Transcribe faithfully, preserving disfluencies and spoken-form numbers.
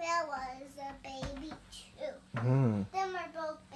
there was a baby too. Mm. Then we're both